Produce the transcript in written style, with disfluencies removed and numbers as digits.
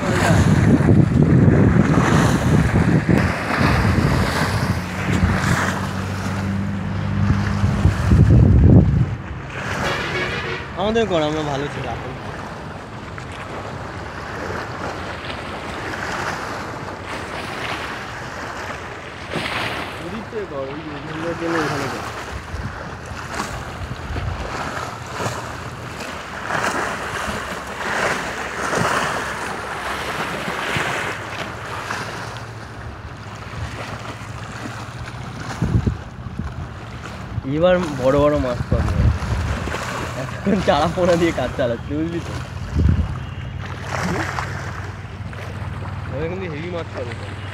আমাদের কর আমরা ভালো ছিল এখন এবার বড় বড় মাছ পাবে এখন চারা পোনা দিয়ে কাজ চালাচ্ছে বুঝলি তো কিন্তু হেভি মাছ পাবে